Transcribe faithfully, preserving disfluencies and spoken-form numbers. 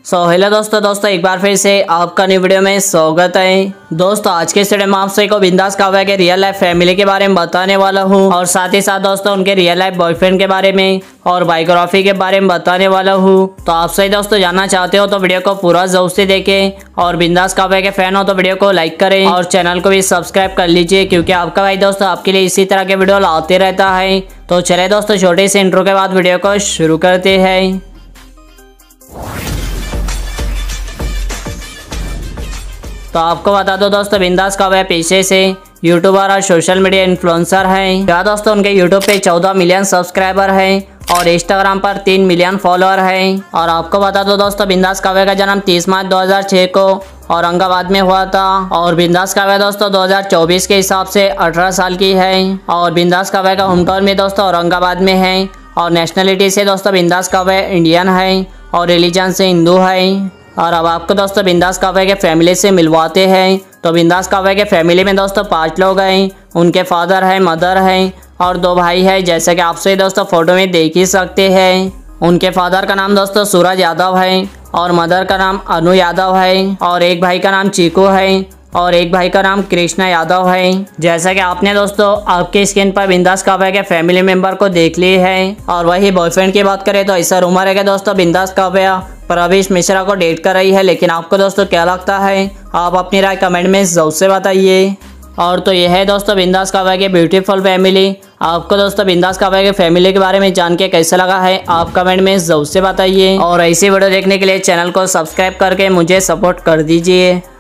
So hello दोस्तों दोस्तों एक बार फिर से आपका न्यू वीडियो में स्वागत है। दोस्तों आज के इस वीडियो में आपसे को बिंदास काव्या के रियल लाइफ फैमिली के बारे में बताने वाला हूँ और साथ ही साथ दोस्तों उनके रियल लाइफ बॉयफ्रेंड के बारे में और बायोग्राफी के बारे में बताने वाला हूँ। तो आप सही दोस्तों जानना चाहते हो तो वीडियो को पूरा जरूर से देखें और बिंदास काव्या के फैन हो तो वीडियो को लाइक करें और चैनल को भी सब्सक्राइब कर लीजिए, क्योंकि आपका भाई दोस्तों आपके लिए इसी तरह के वीडियो लाते रहता है। तो चले दोस्तों छोटे से इंट्रो के बाद वीडियो को शुरू करते हैं। तो आपको बता दो दोस्तों बिंदास काव्या पेशे से यूट्यूबर और सोशल मीडिया इन्फ्लुएंसर हैं। क्या दोस्तों उनके यूट्यूब पे चौदह मिलियन सब्सक्राइबर हैं और इंस्टाग्राम पर तीन मिलियन फॉलोअर हैं। और आपको बता दो दोस्तों बिंदास काव्या का जन्म तीस मार्च दो हज़ार छह को औरंगाबाद में हुआ था और बिंदास काव्या दोस्तों दो हज़ार चौबीस के हिसाब से अठारह साल की है और बिंदास काव्या का होम टाउन में दोस्तों औरंगाबाद में है और नेशनलिटी से दोस्तों बिंदास काव्या इंडियन है और रिलीजन से हिंदू है। और अब आपको दोस्तों बिंदास काव्या के फैमिली से मिलवाते हैं। तो बिंदास काव्या के फैमिली में दोस्तों पांच लोग हैं। उनके फादर हैं, मदर हैं और दो भाई हैं, जैसे कि आप सभी दोस्तों फोटो में देख ही सकते हैं। उनके फादर का नाम दोस्तों सूरज यादव है और मदर का नाम अनु यादव है और एक भाई का नाम चीकू है और एक भाई का नाम कृष्णा यादव है। जैसा कि आपने दोस्तों आपके स्क्रीन पर बिंदास काव्या के फैमिली मेंबर को देख ली है। और वही बॉयफ्रेंड की बात करें तो ऐसा रूमर है कि दोस्तों बिंदास काव्या प्रवेश मिश्रा को डेट कर रही है, लेकिन आपको दोस्तों क्या लगता है आप अपनी राय कमेंट में जरूर से बताइए। और तो यह है दोस्तों बिंदास काव्या के ब्यूटीफुल फैमिली। आपको दोस्तों बिंदास काव्या के फैमिली के बारे में जान के कैसा लगा है आप कमेंट में जरूर से बताइए और ऐसी वीडियो देखने के लिए चैनल को सब्सक्राइब करके मुझे सपोर्ट कर दीजिए।